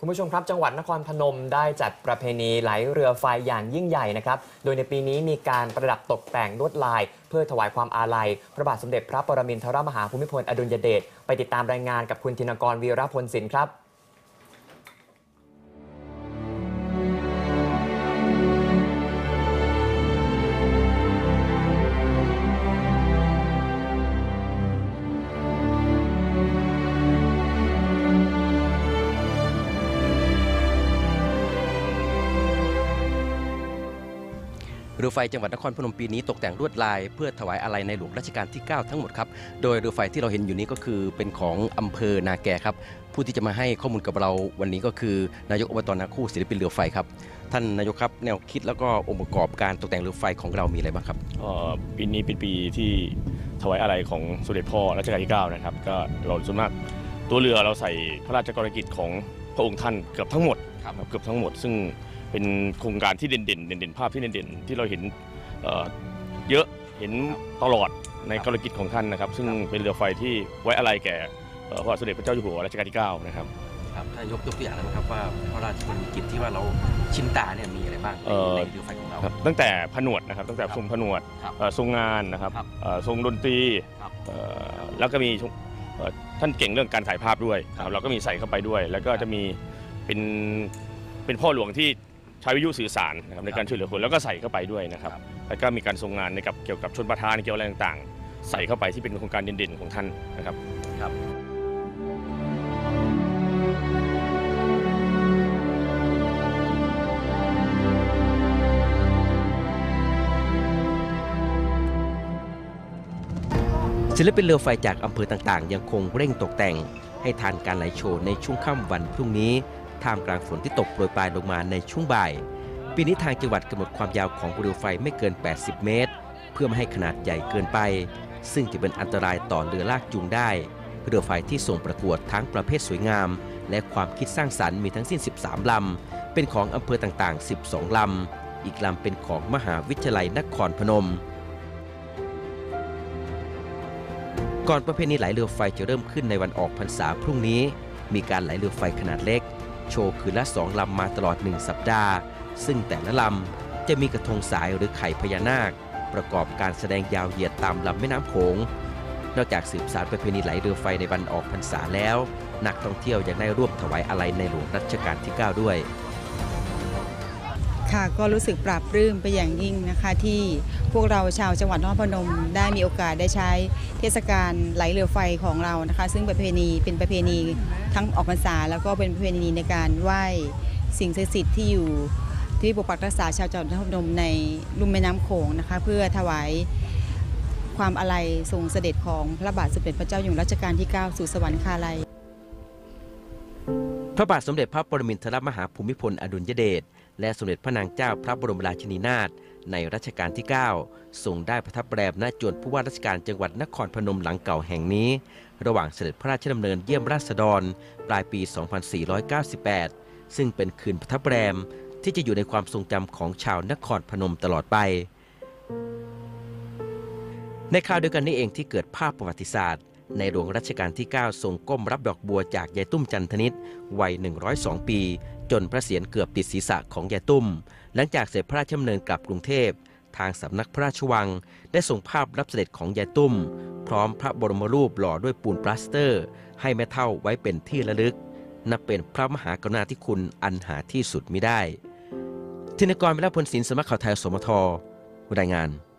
คุณผู้ชมครับจังหวัดนครพนมได้จัดประเพณีไหลเรือไฟอย่างยิ่งใหญ่นะครับโดยในปีนี้มีการประดับตกแต่งลวดลายเพื่อถวายความอาลัยพระบาทสมเด็จพระปรมินทรมหาภูมิพลอดุลยเดชไปติดตามรายงานกับคุณธินกรวีรพลสินครับเรือไฟจังหวัดนครพนมปีนี้ตกแต่งลวดลายเพื่อถวายอาลัยในหลวงรัชกาลที่ 9 ทั้งหมดครับโดยเรือไฟที่เราเห็นอยู่นี้ก็คือเป็นของอำเภอนาแกครับผู้ที่จะมาให้ข้อมูลกับเราวันนี้ก็คือนายกอบต.นาคู่ศิลปินเรือไฟครับท่านนายกครับแนวคิดแล้วก็องค์ประกอบการตกแต่งเรือไฟของเรามีอะไรบ้างครับปีนี้เป็นปีที่ถวายอาลัยของสมเด็จพ่อรัชกาลที่ 9นะครับก็เราส่วนมากตัวเรือเราใส่พระราชกรณียกิจของพระองค์ท่านเกือบทั้งหมดเกือบทั้งหมดซึ่งเป็นโครงการที่เด่นภาพที่เด่นที่เราเห็นเยอะเห็นตลอดในกรณียกิจของท่านนะครับซึ่งเป็นเรือไฟที่ไว้อาลัยแก่พระบาทสมเด็จพระเจ้าอยู่หัวรัชกาลที่ 9นะครับท่านยกตัวอย่างเลยนะครับว่าพระราชกรณียกิจที่ว่าเราชินตาเนี่ยมีอะไรบ้างในเรือไฟของเราตั้งแต่ผนวดนะครับตั้งแต่ทรงผนวดทรงงานนะครับทรงดนตรีแล้วก็มีท่านเก่งเรื่องการถ่ายภาพด้วยเราก็มีใส่เข้าไปด้วยแล้วก็จะมีเป็นพ่อหลวงที่ใช้วิทยุสื่อสารนะครับในการช่วยเหลือคนแล้วก็ใส่เข้าไปด้วยนะครับแล้วก็มีการทรงงานในเกี่ยวกับชนประทานเกี่ยวอะไรต่างๆใส่เข้าไปที่เป็นโครงการเด่นๆของท่านนะครับศิลปินเรือไฟจากอำเภอต่างๆยังคงเร่งตกแต่งให้ทานการไหลโชว์ในช่วงค่ำวันพรุ่งนี้ท่ามกลางฝนที่ตกโปรยปลายลงมาในช่วงบ่ายปีนี้ทางจังหวัดกำหนดความยาวของเรือไฟไม่เกิน 80 เมตรเพื่อไม่ให้ขนาดใหญ่เกินไปซึ่งจะเป็นอันตรายต่อเรือลากจูงได้เรือไฟที่ส่งประกวดทั้งประเภทสวยงามและความคิดสร้างสรรค์มีทั้งสิ้น 13 ลำเป็นของอำเภอต่างๆ 12 ลำอีกลำเป็นของมหาวิทยาลัยนครพนมก่อนประเพณีไหลเรือไฟจะเริ่มขึ้นในวันออกพรรษาพรุ่งนี้มีการไหลเรือไฟขนาดเล็กโชว์คืนละ2 ลำมาตลอด1 สัปดาห์ซึ่งแต่ละลำจะมีกระทงสายหรือไข่พญานาคประกอบการแสดงยาวเหยียดตามลำแม่น้ำโขงนอกจากสืบสานประเพณีไหลเรือไฟในวันออกพรรษาแล้วนักท่องเที่ยวยังได้ร่วมถวายอาลัยในหลวงรัชกาลที่ 9 ด้วยค่ะก็รู้สึกปลาบปลื้มไปอย่างยิ่งนะคะที่พวกเราชาวจังหวัดนครพนมได้มีโอกาสได้ใช้เทศกาลไหลเรือไฟของเรานะคะซึ่งเป็นประเพณีทั้งออกพรรษาแล้วก็เป็นประเพณีในการไหว้สิ่งศักดิ์สิทธิ์ที่อยู่ที่ปกปักรักษาชาวจังหวัดนครพนมในลุ่มแม่น้ำโขงนะคะเพื่อถวายความอาลัยทรงเสด็จของพระบาทสมเด็จพระเจ้าอยู่หัวรัชกาลที่ 9 สู่สวรรคาลัยพระบาทสมเด็จพระปรมินทรมหาภูมิพลอดุลยเดชและสมเด็จพระนางเจ้าพระบรมราชินีนาถในรัชกาลที่ 9 ทรงได้ประทับแรมณจวนผู้ว่าราชการจังหวัดนครพนมหลังเก่าแห่งนี้ระหว่างเสด็จพระราชดำเนินเยี่ยมราษฎรปลายปี 2498 ซึ่งเป็นคืนประทับแรมที่จะอยู่ในความทรงจำของชาวนครพนมตลอดไปในคราวเดียวกันนี้เองที่เกิดภาพประวัติศาสตร์ในหลวงรัชกาลที่ 9 ทรงก้มรับดอกบัวจากยายตุ้มจันทนิตวัย 102 ปีจนพระเศียรเกือบติดศีรษะของยายตุ้มหลังจากเสด็จพระราชดำเนินกลับกรุงเทพทางสำนักพระราชวังได้ส่งภาพรับเสด็จของยายตุ้มพร้อมพระบรมรูปหล่อด้วยปูนปลาสเตอร์ให้แม่เฒ่าไว้เป็นที่ระลึกนับเป็นพระมหากรุณาธิคุณอันหาที่สุดมิได้ธินกร วีรพลสิน สำนักข่าวไทย สมท รายงาน